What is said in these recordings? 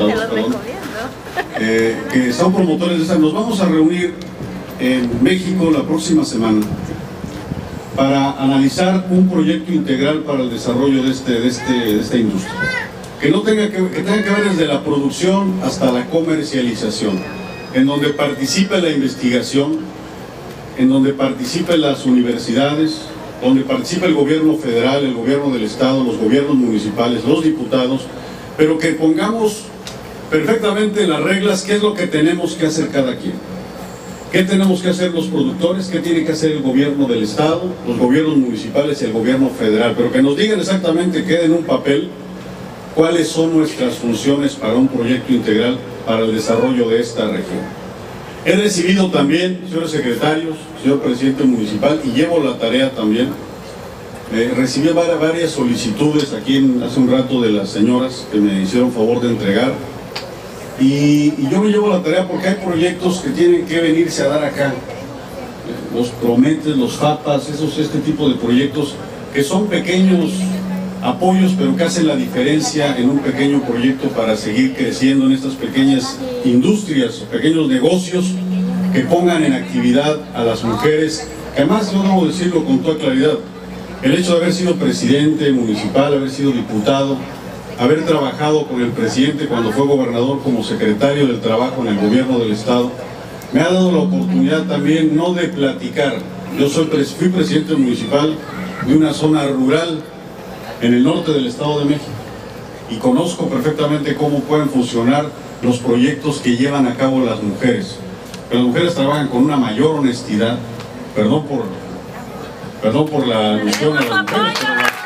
diputados, perdón, que son promotores de esta. Nos vamos a reunir en México la próxima semana para analizar un proyecto integral para el desarrollo de esta industria, que tenga que ver desde la producción hasta la comercialización, en donde participe la investigación, en donde participen las universidades, donde participe el gobierno federal, el gobierno del estado, los gobiernos municipales, los diputados, pero que pongamos perfectamente las reglas, qué es lo que tenemos que hacer cada quien. ¿Qué tenemos que hacer los productores? ¿Qué tiene que hacer el gobierno del estado, los gobiernos municipales y el gobierno federal? Pero que nos digan exactamente, quede en un papel, cuáles son nuestras funciones para un proyecto integral para el desarrollo de esta región. He recibido también, señores secretarios, señor presidente municipal, y llevo la tarea también, recibí varias solicitudes aquí hace un rato de las señoras que me hicieron favor de entregar, y yo me llevo la tarea porque hay proyectos que tienen que venirse a dar acá, los Prometes, los FAPAS, este tipo de proyectos que son pequeños apoyos, pero que hacen la diferencia en un pequeño proyecto para seguir creciendo en estas pequeñas industrias, pequeños negocios que pongan en actividad a las mujeres, que además yo debo decirlo con toda claridad, el hecho de haber sido presidente municipal, haber sido diputado, haber trabajado con el presidente cuando fue gobernador como secretario del trabajo en el gobierno del estado, me ha dado la oportunidad también no de platicar. Yo fui presidente municipal de una zona rural en el norte del Estado de México y conozco perfectamente cómo pueden funcionar los proyectos que llevan a cabo las mujeres. Las mujeres trabajan con una mayor honestidad, perdón por la alusión a las mujeres,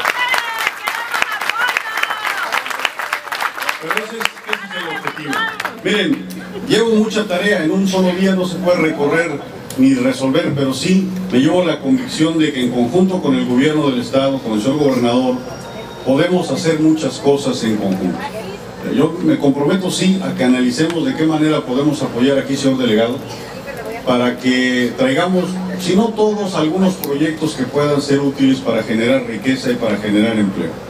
pero ese es el objetivo. Miren, llevo mucha tarea, en un solo día no se puede recorrer ni resolver, pero sí me llevo la convicción de que en conjunto con el gobierno del estado, con el señor gobernador, podemos hacer muchas cosas en conjunto. Yo me comprometo sí a que analicemos de qué manera podemos apoyar aquí, señor delegado, para que traigamos, si no todos, algunos proyectos que puedan ser útiles para generar riqueza y para generar empleo.